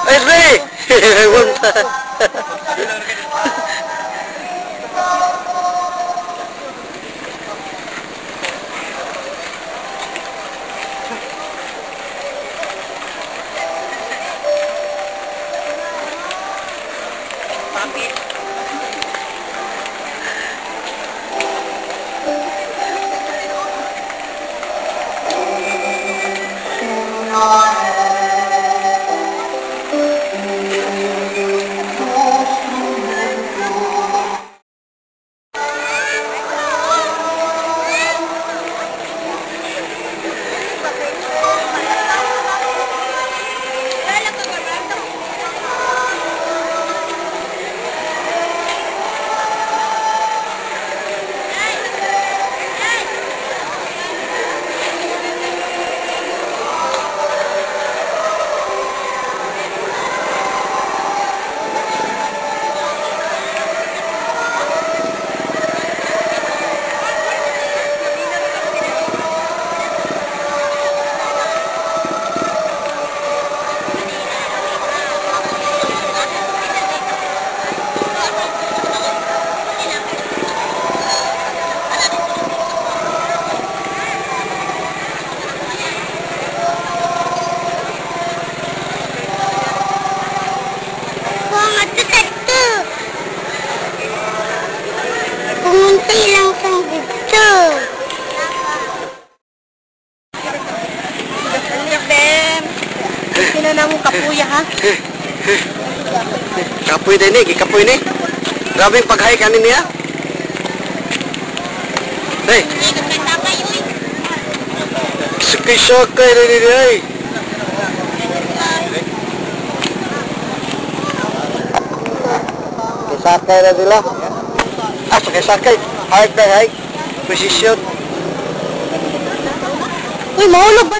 Ay, Pumunti lang sa dito. Bem, sino na mong kapuya ha? Kapoy din eh, kapoy ni. Grabe yung pag-hike kanin niya. Hey! Sakay-sakay rin niya eh. Sakay na sila. Sakay-sakay. Hike na hike. Posisyon. Uy, mahulog ba?